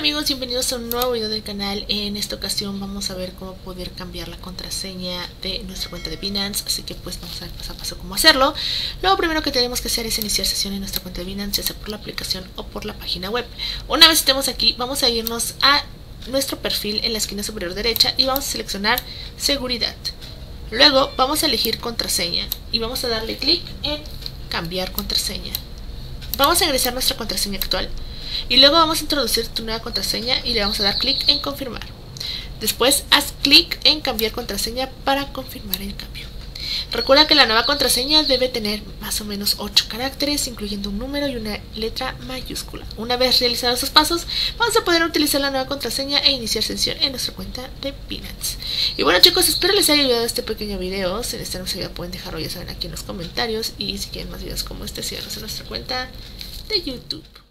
amigos, bienvenidos a un nuevo video del canal. En esta ocasión vamos a ver cómo poder cambiar la contraseña de nuestra cuenta de Binance. Así que pues vamos a ver paso a paso cómo hacerlo. Lo primero que tenemos que hacer es iniciar sesión en nuestra cuenta de Binance, ya sea por la aplicación o por la página web. Una vez estemos aquí, vamos a irnos a nuestro perfil en la esquina superior derecha y vamos a seleccionar seguridad. Luego vamos a elegir contraseña y vamos a darle clic en cambiar contraseña. Vamos a ingresar nuestra contraseña actual y luego vamos a introducir tu nueva contraseña y le vamos a dar clic en confirmar. Después haz clic en cambiar contraseña para confirmar el cambio. Recuerda que la nueva contraseña debe tener más o menos 8 caracteres, incluyendo un número y una letra mayúscula. Una vez realizados esos pasos, vamos a poder utilizar la nueva contraseña e iniciar sesión en nuestra cuenta de Binance. Y bueno chicos, espero les haya ayudado este pequeño video. Si les gusta video pueden dejarlo, ya saben, aquí en los comentarios. Y si quieren más videos como este, síganos en nuestra cuenta de YouTube.